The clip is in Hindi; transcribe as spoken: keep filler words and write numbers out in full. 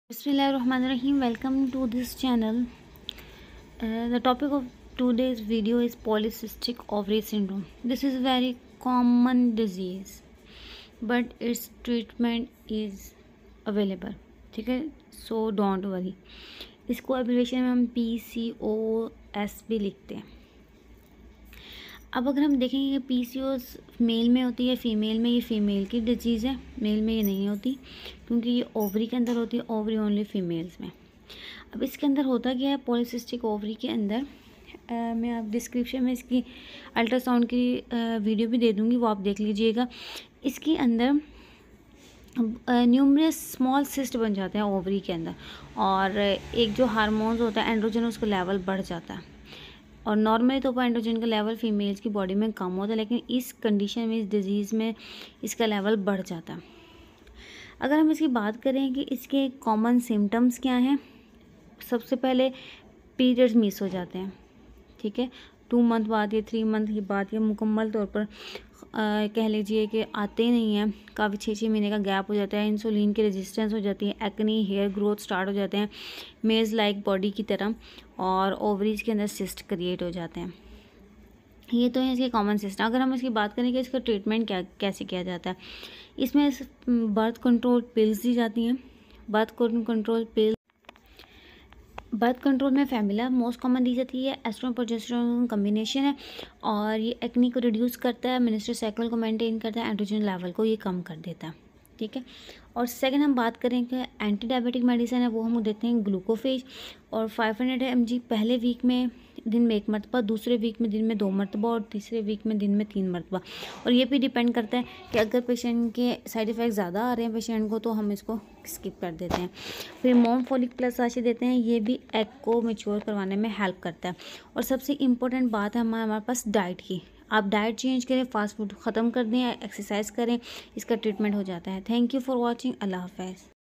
Bismillahirrahmanirrahim. Welcome to this channel. Uh, the topic of today's video is polycystic ovary syndrome. This is a very common disease, but its treatment is available. ठीक है, so don't worry. इसको एब्रिविएशन में हम पी सी ओ एस भी लिखते हैं. अब अगर हम देखेंगे कि पी सी ओ एस मेल में होती है फीमेल में, ये फीमेल की डिजीज़ है, मेल में ये नहीं होती क्योंकि ये ओवरी के अंदर होती है, ओवरी ओनली फीमेल्स में. अब इसके अंदर होता क्या है, पॉलीसिस्टिक ओवरी के अंदर आ, मैं आप डिस्क्रिप्शन में इसकी अल्ट्रासाउंड की आ, वीडियो भी दे दूँगी, वो आप देख लीजिएगा. इसके अंदर न्यूमरस स्मॉल सिस्ट बन जाते हैं ओवरी के अंदर, और एक जो हार्मोन्स होता है एंड्रोजन, उसका लेवल बढ़ जाता है. और नॉर्मली तो एंड्रोजन का लेवल फीमेल्स की बॉडी में कम होता है, लेकिन इस कंडीशन में, इस डिजीज़ में इसका लेवल बढ़ जाता है. अगर हम इसकी बात करें कि इसके कॉमन सिम्टम्स क्या हैं, सबसे पहले पीरियड्स मिस हो जाते हैं. ठीक है, टू मंथ बाद या थ्री मंथ के बाद या मुकम्मल तौर पर आ, कह लीजिए कि आते ही नहीं हैं, काफ़ी छः छः महीने का गैप हो जाता है. इंसुलिन की रेजिस्टेंस हो जाती है, एक्नी, हेयर ग्रोथ स्टार्ट हो जाते हैं मेज लाइक बॉडी की तरह, और ओवरीज के अंदर सिस्ट क्रिएट हो जाते हैं. ये तो है इसके कॉमन सिस्ट. अगर हम इसकी बात करें कि इसका ट्रीटमेंट क्या कैसे किया जाता है, इसमें बर्थ कंट्रोल पिल्स दी जाती हैं. Birth control pills birth control में फैमिला मोस्ट कॉमन दी जाती है. एस्ट्रोजन प्रोजेस्टेरोन कम्बिनेशन है, और ये एक्नी को रिड्यूस करता है, मेंस्ट्रुअल साइकिल को मेंटेन करता है, एंड्रोजन लेवल को ये कम कर देता है. ठीक है, और सेकंड हम बात करें कि एंटी डायबिटिक मेडिसिन है, वो हम देते हैं ग्लूकोफेज, और फाइव हंड्रेड एम जी पहले वीक में दिन में एक मरतबा, दूसरे वीक में दिन में दो मरतबा, और तीसरे वीक में दिन में तीन मरतबा. और ये भी डिपेंड करता है कि अगर पेशेंट के साइड इफ़ेक्ट ज़्यादा आ रहे हैं पेशेंट को, तो हम इसको स्किप कर देते हैं. फिर मोम फोलिक प्लस साशे देते हैं, ये भी एग को मैच्योर करवाने में हेल्प करता है. और सबसे इम्पोर्टेंट बात है हमारे हमारे पास डाइट की. आप डाइट चेंज करें, फास्ट फूड ख़त्म कर दें, एक्सरसाइज करें, इसका ट्रीटमेंट हो जाता है. Thank you for watching. अल्लाह हाफ़िज़.